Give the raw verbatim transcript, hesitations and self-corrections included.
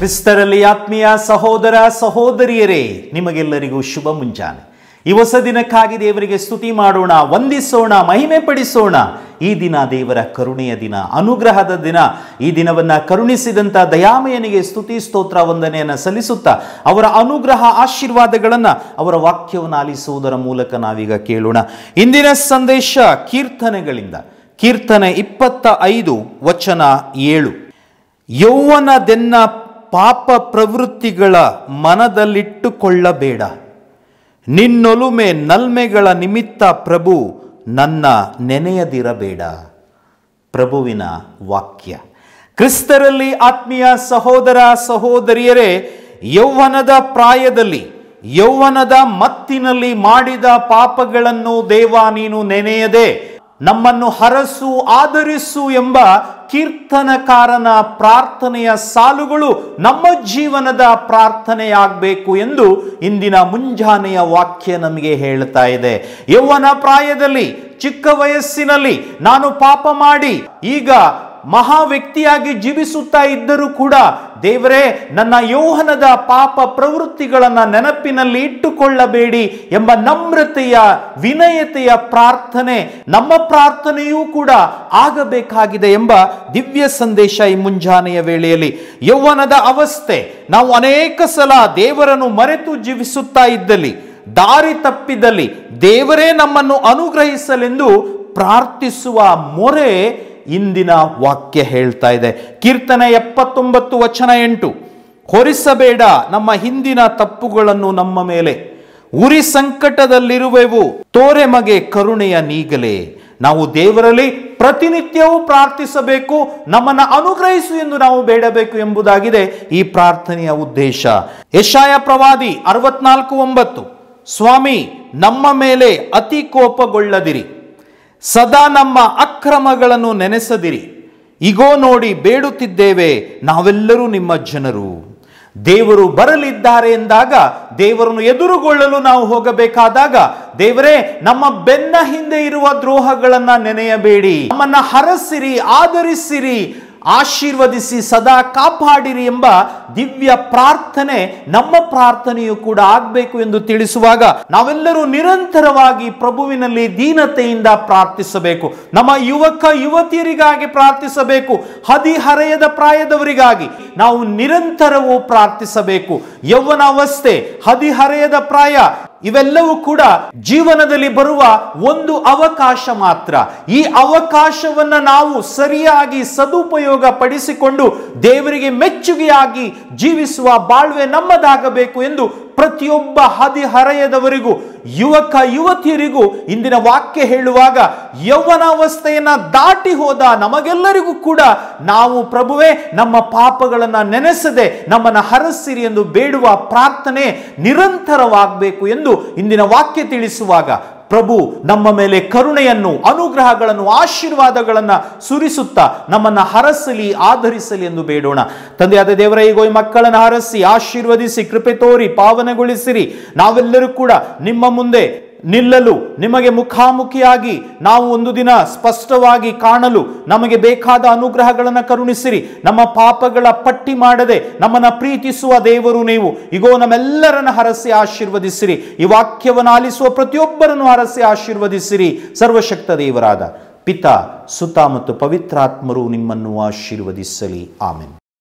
ಕ್ರಿಸ್ತರಲ್ಲಿ ಆತ್ಮೀಯ ಸಹೋದರ ಸಹೋದರಿಯರೇ, ನಿಮಗೆಲ್ಲರಿಗೂ ಶುಭ ಮುಂಜಾನೆ. ಈ ಹೊಸ ದಿನಕ್ಕಾಗಿ ದೇವರಿಗೆ ಸ್ತುತಿ ಮಾಡೋಣ, ವಂದಿಸೋಣ, ಮಹಿಮೆ ಪಡಿಸೋಣ. ಈ ದಿನ ದೇವರ ಕರುಣೆಯ ದಿನ, ಅನುಗ್ರಹದ ದಿನ. ಈ ದಿನವನ್ನು ಕರುಣಿಸಿದಂಥ ದಯಾಮಯನಿಗೆ ಸ್ತುತಿ ಸ್ತೋತ್ರ ವಂದನೆಯನ್ನು ಸಲ್ಲಿಸುತ್ತಾ ಅವರ ಅನುಗ್ರಹ ಆಶೀರ್ವಾದಗಳನ್ನು ಅವರ ವಾಕ್ಯವನ್ನು ಆಲಿಸುವುದರ ಮೂಲಕ ನಾವೀಗ ಕೇಳೋಣ. ಇಂದಿನ ಸಂದೇಶ ಕೀರ್ತನೆಗಳಿಂದ. ಕೀರ್ತನೆ ಇಪ್ಪತ್ತ ಐದು ವಚನ ಏಳು. ಯೌವನದೆನ್ನ ಪಾಪ ಪ್ರವೃತ್ತಿಗಳ ಮನದಲ್ಲಿಟ್ಟುಕೊಳ್ಳಬೇಡ, ನಿನ್ನೊಲುಮೆ ನಲ್ಮೆಗಳ ನಿಮಿತ್ತ ಪ್ರಭು ನನ್ನ ನೆನೆಯದಿರಬೇಡ. ಪ್ರಭುವಿನ ವಾಕ್ಯ. ಕ್ರಿಸ್ತರಲ್ಲಿ ಆತ್ಮೀಯ ಸಹೋದರ ಸಹೋದರಿಯರೇ, ಯೌವನದ ಪ್ರಾಯದಲ್ಲಿ, ಯೌವನದ ಮತ್ತಿನಲ್ಲಿ ಮಾಡಿದ ಪಾಪಗಳನ್ನು ದೇವ ನೀನು ನೆನೆಯದೆ ನಮ್ಮನ್ನು ಹರಸು, ಆದರಿಸು ಎಂಬ ಕೀರ್ತನಕಾರನ ಪ್ರಾರ್ಥನೆಯ ಸಾಲುಗಳು ನಮ್ಮ ಜೀವನದ ಪ್ರಾರ್ಥನೆಯಾಗಬೇಕು ಎಂದು ಇಂದಿನ ಮುಂಜಾನೆಯ ವಾಕ್ಯ ನಮಗೆ ಹೇಳ್ತಾ ಇದೆ. ಯೌವನ ಪ್ರಾಯದಲ್ಲಿ, ಚಿಕ್ಕ ವಯಸ್ಸಿನಲ್ಲಿ ನಾನು ಪಾಪ ಮಾಡಿ ಈಗ ಮಹಾ ವ್ಯಕ್ತಿಯಾಗಿ ಜೀವಿಸುತ್ತಾ ಇದ್ದರೂ ಕೂಡ ದೇವರೇ, ನನ್ನ ಯೌವನದ ಪಾಪ ಪ್ರವೃತ್ತಿಗಳನ್ನು ನೆನಪಿನಲ್ಲಿ ಇಟ್ಟುಕೊಳ್ಳಬೇಡಿ ಎಂಬ ನಮ್ರತೆಯ, ವಿನಯತೆಯ ಪ್ರಾರ್ಥನೆ ನಮ್ಮ ಪ್ರಾರ್ಥನೆಯೂ ಕೂಡ ಆಗಬೇಕಾಗಿದೆ ಎಂಬ ದಿವ್ಯ ಸಂದೇಶ ಈ ಮುಂಜಾನೆಯ ವೇಳೆಯಲ್ಲಿ. ಯೌವನದ ಅವಸ್ಥೆ, ನಾವು ಅನೇಕ ಸಲ ದೇವರನ್ನು ಮರೆತು ಜೀವಿಸುತ್ತಾ ಇದ್ದಲ್ಲಿ, ದಾರಿ ತಪ್ಪಿದಲ್ಲಿ ದೇವರೇ ನಮ್ಮನ್ನು ಅನುಗ್ರಹಿಸಲೆಂದು ಪ್ರಾರ್ಥಿಸುವ ಮೊರೆ ಇಂದಿನ ವಾಕ್ಯ ಹೇಳ್ತಾ ಇದೆ. ಕೀರ್ತನೆ ಎಪ್ಪತ್ತೊಂಬತ್ತು ವಚನ ಎಂಟು. ಹೊರಿಸಬೇಡ ನಮ್ಮ ಹಿಂದಿನ ತಪ್ಪುಗಳನ್ನು ನಮ್ಮ ಮೇಲೆ, ಉರಿ ಸಂಕಟದಲ್ಲಿರುವೆವು, ತೋರೆ ಮಗೆ ಕರುಣೆಯ ನೀಗಲೇ. ನಾವು ದೇವರಲ್ಲಿ ಪ್ರತಿನಿತ್ಯವೂ ಪ್ರಾರ್ಥಿಸಬೇಕು, ನಮ್ಮನ್ನು ಅನುಗ್ರಹಿಸು ಎಂದು ನಾವು ಬೇಡಬೇಕು ಎಂಬುದಾಗಿದೆ ಈ ಪ್ರಾರ್ಥನೆಯ ಉದ್ದೇಶ. ಯೆಶಾಯ ಪ್ರವಾದಿ ಅರವತ್ನಾಲ್ಕು ಒಂಬತ್ತು. ಸ್ವಾಮಿ, ನಮ್ಮ ಮೇಲೆ ಅತಿ ಕೋಪಗೊಳ್ಳದಿರಿ, ಸದಾ ನಮ್ಮ ಅಕ್ರಮಗಳನ್ನು ನೆನೆಸದಿರಿ. ಇಗೋ ನೋಡಿ, ಬೇಡುತ್ತಿದ್ದೇವೆ, ನಾವೆಲ್ಲರೂ ನಿಮ್ಮ ಜನರು. ದೇವರು ಬರಲಿದ್ದಾರೆ ಎಂದಾಗ, ದೇವರನ್ನು ಎದುರುಗೊಳ್ಳಲು ನಾವು ಹೋಗಬೇಕಾದಾಗ, ದೇವರೇ ನಮ್ಮ ಬೆನ್ನ ಹಿಂದೆ ಇರುವ ದ್ರೋಹಗಳನ್ನು ನೆನೆಯಬೇಡಿ, ನಮ್ಮನ್ನ ಹರಸಿರಿ, ಆದರಿಸಿರಿ, ಆಶೀರ್ವದಿಸಿ, ಸದಾ ಕಾಪಾಡಿರಿ ಎಂಬ ದಿವ್ಯ ಪ್ರಾರ್ಥನೆ ನಮ್ಮ ಪ್ರಾರ್ಥನೆಯು ಕೂಡ ಆಗಬೇಕು ಎಂದು ತಿಳಿಸುವಾಗ ನಾವೆಲ್ಲರೂ ನಿರಂತರವಾಗಿ ಪ್ರಭುವಿನಲ್ಲಿ ದೀನತೆಯಿಂದ ಪ್ರಾರ್ಥಿಸಬೇಕು. ನಮ್ಮ ಯುವಕ ಯುವತಿಯರಿಗಾಗಿ ಪ್ರಾರ್ಥಿಸಬೇಕು, ಹದಿಹರೆಯದ ಪ್ರಾಯದವರಿಗಾಗಿ ನಾವು ನಿರಂತರವೂ ಪ್ರಾರ್ಥಿಸಬೇಕು. ಯೌವನ ಅವಸ್ಥೆ, ಹದಿಹರೆಯದ ಪ್ರಾಯ ಇವೆಲ್ಲವೂ ಕೂಡ ಜೀವನದಲ್ಲಿ ಬರುವ ಒಂದು ಅವಕಾಶ ಮಾತ್ರ. ಈ ಅವಕಾಶವನ್ನು ನಾವು ಸರಿಯಾಗಿ ಸದುಪಯೋಗ ಪಡಿಸಿಕೊಂಡು ದೇವರಿಗೆ ಮೆಚ್ಚುಗೆಯಾಗಿ ಜೀವಿಸುವ ಬಾಳ್ವೆ ನಮ್ಮದಾಗಬೇಕು ಎಂದು ಪ್ರತಿಯೊಬ್ಬ ಹದಿಹರೆಯದವರಿಗೂ, ಯುವಕ ಯುವತಿಯರಿಗೂ ಇಂದಿನ ವಾಕ್ಯ ಹೇಳುವಾಗ, ಯೌವನಾವಸ್ಥೆಯನ್ನ ದಾಟಿ ಹೋದ ನಮಗೆಲ್ಲರಿಗೂ ಕೂಡ ನಾವು ಪ್ರಭುವೇ ನಮ್ಮ ಪಾಪಗಳನ್ನು ನೆನೆಸದೆ ನಮ್ಮನ್ನು ಹರಸಿರಿ ಎಂದು ಬೇಡುವ ಪ್ರಾರ್ಥನೆ ನಿರಂತರವಾಗಬೇಕು ಎಂದು ಇಂದಿನ ವಾಕ್ಯ ತಿಳಿಸುವಾಗ ಪ್ರಭು ನಮ್ಮ ಮೇಲೆ ಕರುಣೆಯನ್ನು, ಅನುಗ್ರಹಗಳನ್ನು, ಆಶೀರ್ವಾದಗಳನ್ನು ಸುರಿಸುತ್ತಾ ನಮ್ಮನ್ನು ಹರಸಲಿ, ಆಧರಿಸಲಿ ಎಂದು ಬೇಡೋಣ. ತಂದೆಯಾದ ದೇವರ, ಈಗ ಈ ಮಕ್ಕಳನ್ನು ಹರಸಿ, ಆಶೀರ್ವದಿಸಿ, ಕೃಪೆ ತೋರಿ, ಪಾವನಗೊಳಿಸಿರಿ. ನಾವೆಲ್ಲರೂ ಕೂಡ ನಿಮ್ಮ ಮುಂದೆ ನಿಲ್ಲಲು, ನಿಮಗೆ ಮುಖಾಮುಖಿಯಾಗಿ ನಾವು ಒಂದು ದಿನ ಸ್ಪಷ್ಟವಾಗಿ ಕಾಣಲು ನಮಗೆ ಬೇಕಾದ ಅನುಗ್ರಹಗಳನ್ನು ಕರುಣಿಸಿರಿ. ನಮ್ಮ ಪಾಪಗಳ ಪಟ್ಟಿ ಮಾಡದೆ ನಮ್ಮನ್ನು ಪ್ರೀತಿಸುವ ದೇವರು ನೀವು. ಈಗೋ ನಮ್ಮೆಲ್ಲರನ್ನು ಹರಸಿ ಆಶೀರ್ವದಿಸಿರಿ. ಈ ವಾಕ್ಯವನ್ನು ಆಲಿಸುವ ಪ್ರತಿಯೊಬ್ಬರನ್ನು ಹರಸಿ ಆಶೀರ್ವದಿಸಿರಿ. ಸರ್ವಶಕ್ತ ದೇವರಾದ ಪಿತಾ, ಸುತ ಮತ್ತು ಪವಿತ್ರಾತ್ಮರು ನಿಮ್ಮನ್ನು ಆಶೀರ್ವದಿಸಲಿ. ಆಮೆನ್.